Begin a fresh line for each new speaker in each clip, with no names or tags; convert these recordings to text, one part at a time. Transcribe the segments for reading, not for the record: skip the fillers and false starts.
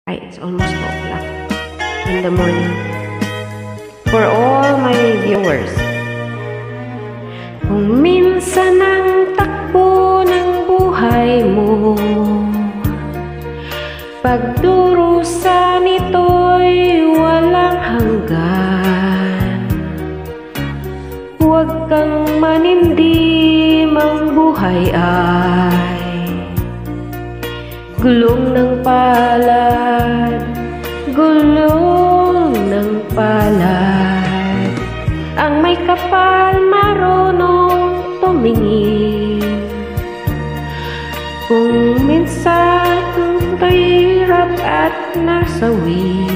It's almost 2 o'clock in the morning. For all my viewers, kung minsan ang takbo ng buhay mo, pagdurusa nito'y walang hanggan. Huwag kang manimdim, ang buhay ay gulong ng palad, gulong ng palad. Ang may kapal marunong tumingin. Kung minsan to'y hirap at nasawi,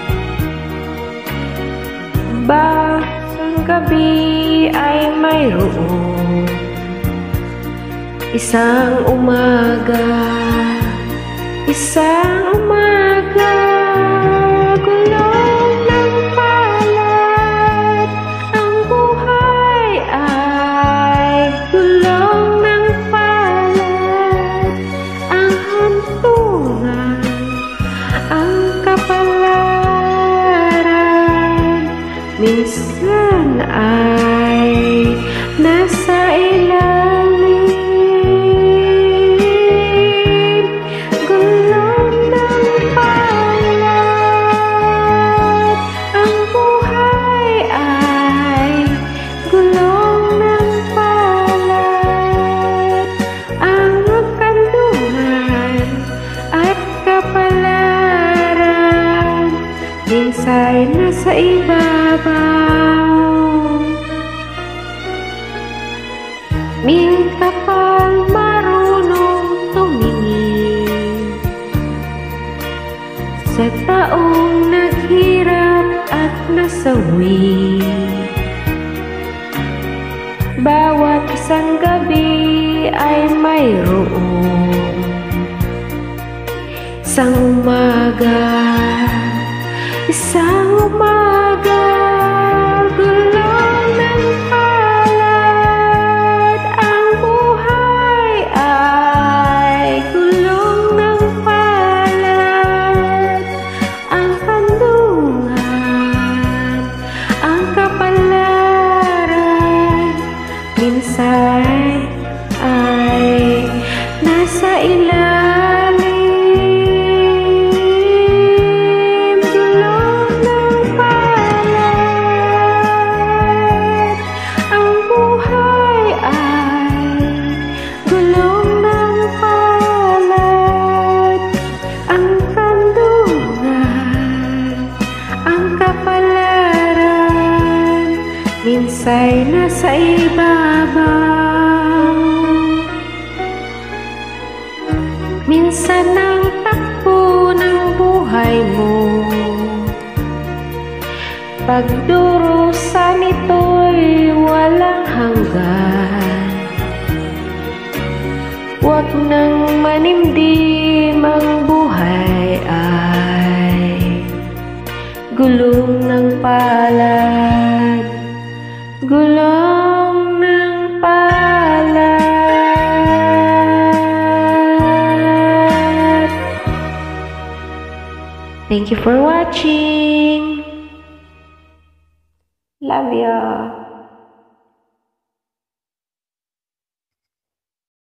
bawat gabi ay mayroon isang umaga. Isang umaga, gulong ng palad. Ang buhay ay gulong ng palad. Ang hantungan, ang kapalaran, minsan ay nasa ilalim. Minsa'y nasa ibabaw, may kapal marunong tumingin sa taong naghirap at nasawi. Bawat isang gabi ay mayroon isang umaga. Isang umaga, gulong ng palad. Ang buhay ay gulong ng palad. Ang kandungan, ang kapalaran, minsan ay nasa ilalim. Minsa'y nasa ibabaw, minsan ang takbo ng buhay mo, pagdurusa nito'y walang hanggan. Huwag nang manimdim, ang buhay ay gulong ng palad, gulong ng palad. Thank you for watching. Love ya.